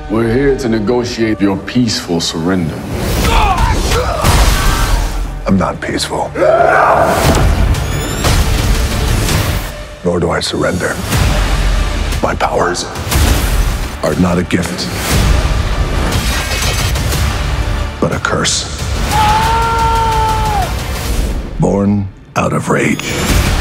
We're here to negotiate your peaceful surrender. I'm not peaceful. Nor do I surrender. My powers are not a gift, but a curse. Born out of rage.